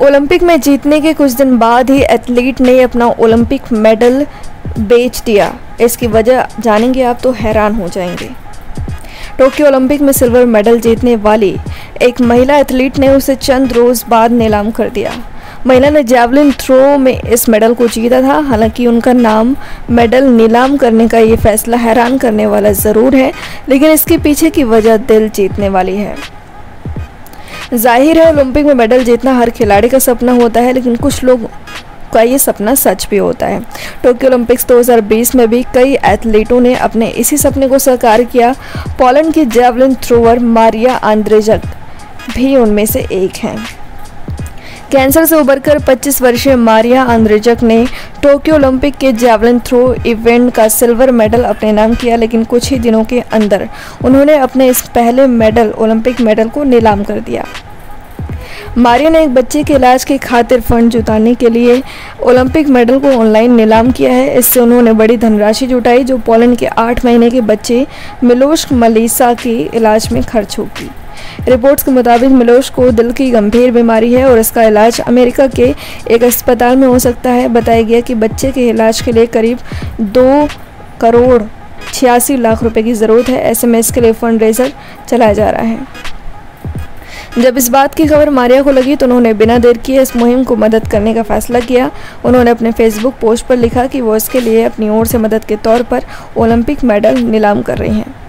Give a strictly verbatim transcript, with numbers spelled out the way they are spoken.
Olympic में जीतने के कुछ दिन बाद ही एथलीट ने अपना ओलंपिक मेडल बेच दिया। इसकी वजह जानेंगे आप तो हैरान हो जाएंगे। टोक्यो ओलंपिक में सिल्वर मेडल जीतने वाली एक महिला एथलीट ने उसे चंद रोज बाद नीलाम कर दिया। महिला ने जैवलिन थ्रो में इस मेडल को जीता था। हालांकि उनका नाम मेडल नीलाम करने का ये फैसला हैरान करने वाला ज़रूर है, लेकिन इसके पीछे की वजह दिल जीतने वाली है। जाहिर है ओलंपिक में मेडल जीतना हर खिलाड़ी का सपना होता है, लेकिन कुछ लोग का ये सपना सच भी होता है। टोक्यो ओलंपिक्स दो हज़ार बीस में भी कई एथलीटों ने अपने इसी सपने को साकार किया। पोलैंड की जैवलिन थ्रोअर मारिया आंद्रेजक भी उनमें से एक हैं। कैंसर से उबरकर पच्चीस वर्षीय मारिया आंद्रेजक ने टोक्यो ओलंपिक के जैवलिन थ्रो इवेंट का सिल्वर मेडल अपने नाम किया, लेकिन कुछ ही दिनों के अंदर उन्होंने अपने इस पहले मेडल ओलंपिक मेडल को नीलाम कर दिया। मारिया ने एक बच्चे के इलाज के खातिर फंड जुटाने के लिए ओलंपिक मेडल को ऑनलाइन नीलाम किया है। इससे उन्होंने बड़ी धनराशि जुटाई, जो पोलैंड के आठ महीने के बच्चे मिलोश मलिसा के इलाज में खर्च होगी। रिपोर्ट्स के मुताबिक मिलोश को दिल की गंभीर बीमारी है और इसका इलाज अमेरिका के एक अस्पताल में हो सकता है। बताया गया कि बच्चे के इलाज के लिए करीब दो करोड़ छियासी लाख रुपए की ज़रूरत है। ऐसे में इसके लिए फंड रेजर चलाया जा रहा है। जब इस बात की खबर मारिया को लगी तो उन्होंने बिना देर किए इस मुहिम को मदद करने का फैसला किया। उन्होंने अपने फेसबुक पोस्ट पर लिखा कि वो इसके लिए अपनी ओर से मदद के तौर पर ओलंपिक मेडल नीलाम कर रही हैं।